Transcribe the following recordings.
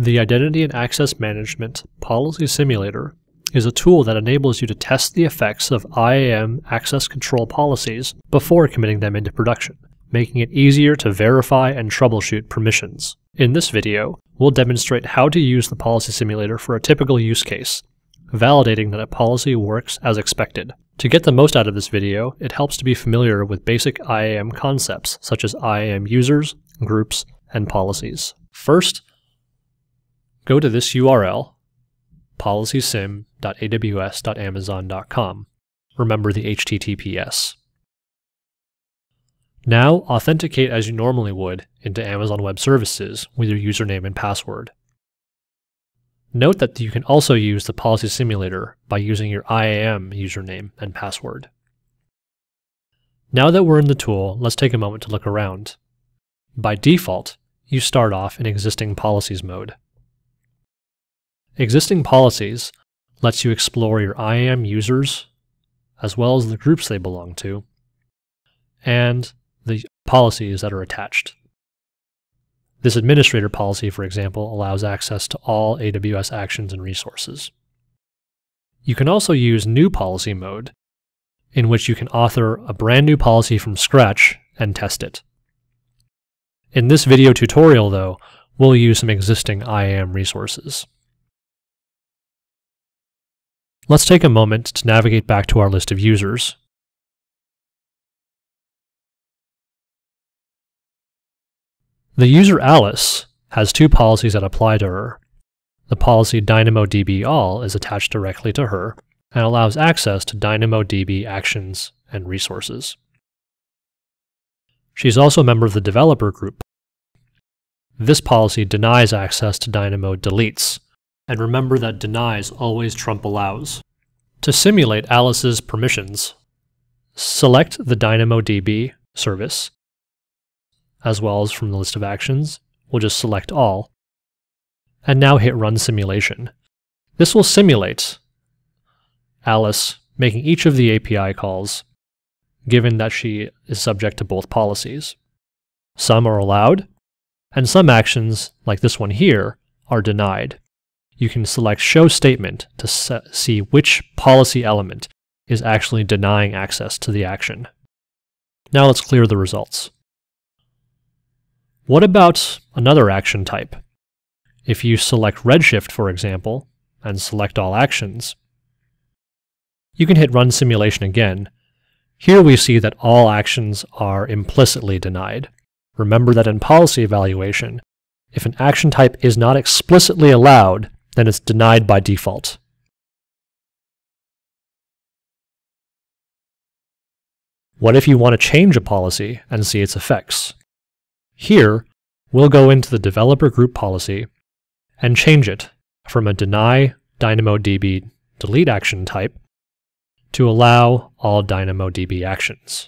The Identity and Access Management Policy Simulator is a tool that enables you to test the effects of IAM access control policies before committing them into production, making it easier to verify and troubleshoot permissions. In this video, we'll demonstrate how to use the policy simulator for a typical use case, validating that a policy works as expected. To get the most out of this video, it helps to be familiar with basic IAM concepts such as IAM users, groups, and policies. First, go to this URL, policysim.aws.amazon.com. Remember the HTTPS. Now, authenticate as you normally would into Amazon Web Services with your username and password. Note that you can also use the policy simulator by using your IAM username and password. Now that we're in the tool, let's take a moment to look around. By default, you start off in Existing Policies mode. Existing Policies lets you explore your IAM users, as well as the groups they belong to, and the policies that are attached. This administrator policy, for example, allows access to all AWS actions and resources. You can also use New Policy mode, in which you can author a brand new policy from scratch and test it. In this video tutorial, though, we'll use some existing IAM resources. Let's take a moment to navigate back to our list of users. The user Alice has two policies that apply to her. The policy DynamoDB all is attached directly to her and allows access to DynamoDB actions and resources. She's also a member of the developer group. This policy denies access to Dynamo deletes, and remember that denies always trump allows. To simulate Alice's permissions, select the DynamoDB service, as well as from the list of actions. We'll just select all, and now hit Run Simulation. This will simulate Alice making each of the API calls, given that she is subject to both policies. Some are allowed, and some actions, like this one here, are denied. You can select Show Statement to see which policy element is actually denying access to the action. Now let's clear the results. What about another action type? If you select Redshift, for example, and select all actions, you can hit Run Simulation again. Here we see that all actions are implicitly denied. Remember that in policy evaluation, if an action type is not explicitly allowed, then it's denied by default. What if you want to change a policy and see its effects? Here, we'll go into the developer group policy and change it from a deny DynamoDB delete action type to allow all DynamoDB actions.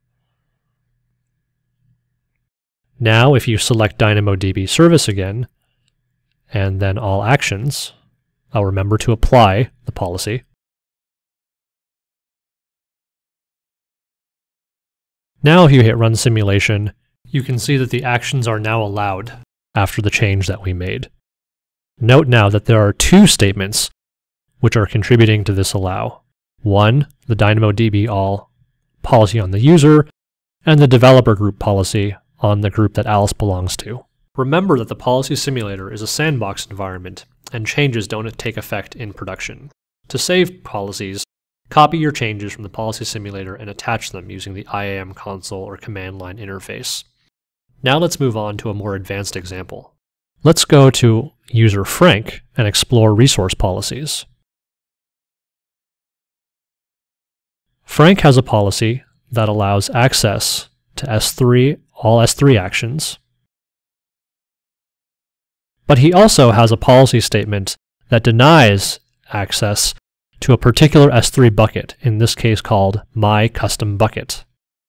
Now, if you select DynamoDB service again, and then all actions, I'll remember to apply the policy. Now, if you hit Run Simulation, you can see that the actions are now allowed after the change that we made. Note now that there are two statements which are contributing to this allow. One, the DynamoDB all policy on the user, and the developer group policy on the group that Alice belongs to. Remember that the policy simulator is a sandbox environment, and changes don't take effect in production. To save policies, copy your changes from the policy simulator and attach them using the IAM console or command line interface. Now let's move on to a more advanced example. Let's go to user Frank and explore resource policies. Frank has a policy that allows access to all S3 actions, but he also has a policy statement that denies access to a particular S3 bucket, in this case called My Custom Bucket.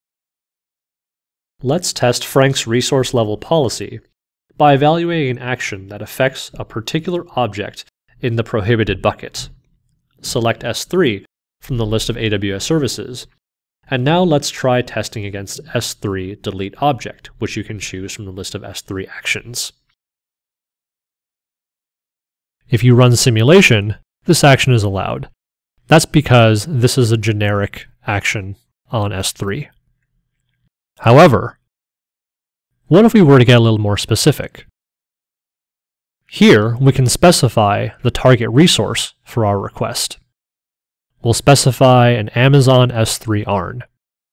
Let's test Frank's resource level policy by evaluating an action that affects a particular object in the prohibited bucket. Select S3 from the list of AWS services, and now let's try testing against S3 delete object, which you can choose from the list of S3 actions. If you run simulation, this action is allowed. That's because this is a generic action on S3. However, what if we were to get a little more specific? Here, we can specify the target resource for our request. We'll specify an Amazon S3 ARN.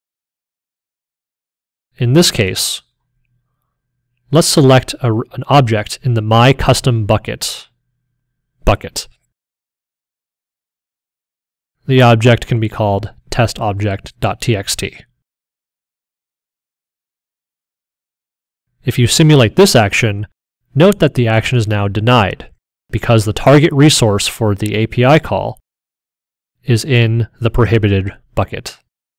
In this case, let's select an object in the My Custom bucket. The object can be called testObject.txt. If you simulate this action, note that the action is now denied because the target resource for the API call is in the prohibited bucket.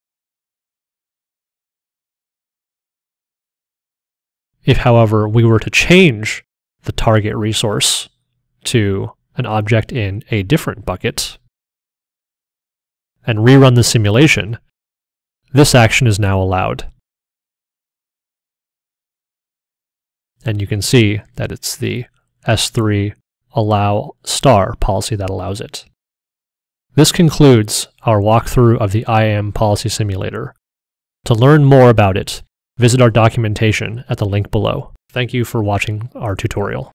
If, however, we were to change the target resource to an object in a different bucket and rerun the simulation, this action is now allowed. And you can see that it's the S3 allow star policy that allows it. This concludes our walkthrough of the IAM policy simulator. To learn more about it, visit our documentation at the link below. Thank you for watching our tutorial.